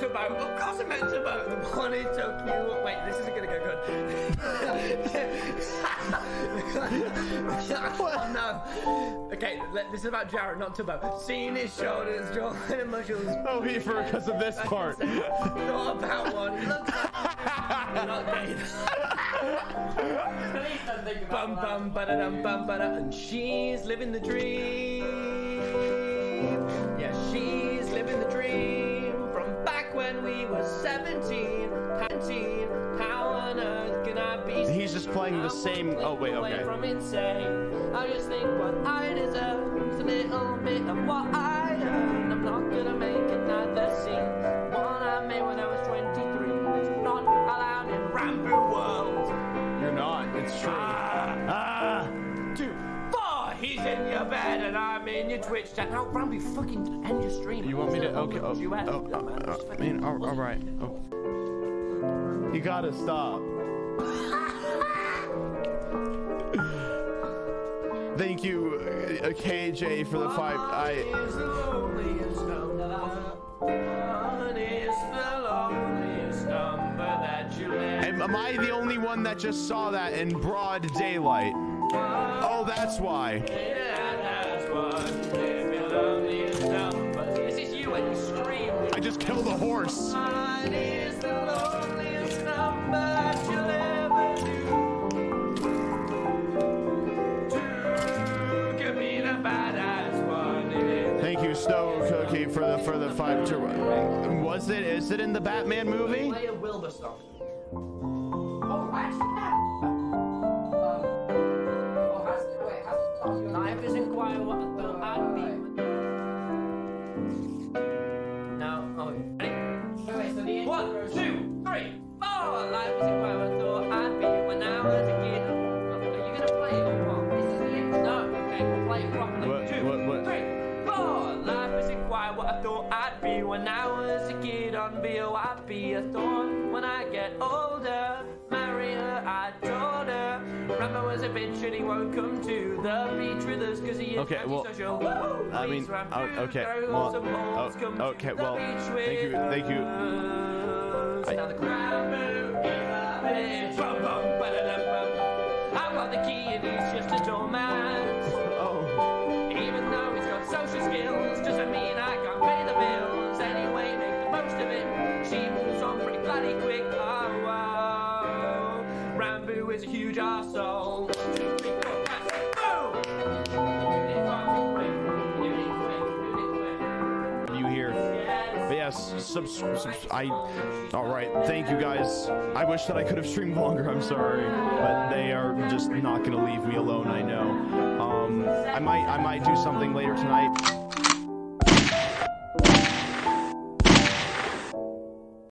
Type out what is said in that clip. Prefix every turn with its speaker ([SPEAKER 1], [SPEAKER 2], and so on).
[SPEAKER 1] Tubbo. Of course I meant Tubbo. The one in Tokyo. Wait, this isn't gonna go good. Oh no. Okay, this is about Jared, not Tubbo. Seeing his shoulders, jawline and muscles.
[SPEAKER 2] Oh, because of this part.
[SPEAKER 1] Not about one. He looks like not gay. Bum bum ba-da-dum bum ba-da, and she's living the dream. Yeah, she's living the dream from back when we were 17. How on earth can I be?
[SPEAKER 2] He's just playing the same. Oh wait, okay.
[SPEAKER 1] From insane. I just think what I deserve is a little bit of what I earned. I'm not gonna make another scene. One I made when I was 23. It's not allowed in ranboo world.
[SPEAKER 2] You're not. It's true. 2, 4.
[SPEAKER 1] He's in your bed and I'm in your Twitch chat. Now, ranboo, fucking end your stream.
[SPEAKER 2] You want me to? Okay. I mean, all right. Oh. You gotta stop. Thank you, KJ, for the 5. Am I the only one that just saw that in broad daylight? Oh, that's why.
[SPEAKER 1] This is you when you scream.
[SPEAKER 2] I just killed a horse. Thank you, Snow Cookie, for the 5 to. Is it in the Batman movie?
[SPEAKER 1] Play a Wilbur song. Life isn't quite what I thought I'd be. No. Oh, ready? 1, 2, 3, 4. Life isn't quite what I thought I'd be when I was a kid. Are you gonna play it or what? This is the end. No. Okay, we'll play it properly. 2, 3, 4. Life isn't quite what I thought I'd be when I was a kid on VOIP. I thought when I get older, marry her, I told her. Rambo was a bitch and he won't come to the beach with us because he is antisocial.
[SPEAKER 2] I mean, okay, well, okay, well, thank you.
[SPEAKER 1] Now the I've got the key and he's just a doormat.
[SPEAKER 2] Oh.
[SPEAKER 1] Even though he's got social skills, doesn't mean I can't pay the bills. Anyway, make the most of it. She moves on pretty bloody quick. Oh, wow. Ranboo is a huge arsehole. 2, 3, 4, 5, boom!
[SPEAKER 2] You hear? But yes, all right, thank you guys. I wish that I could have streamed longer, I'm sorry, but they are just not gonna leave me alone, I know. I might do something later tonight.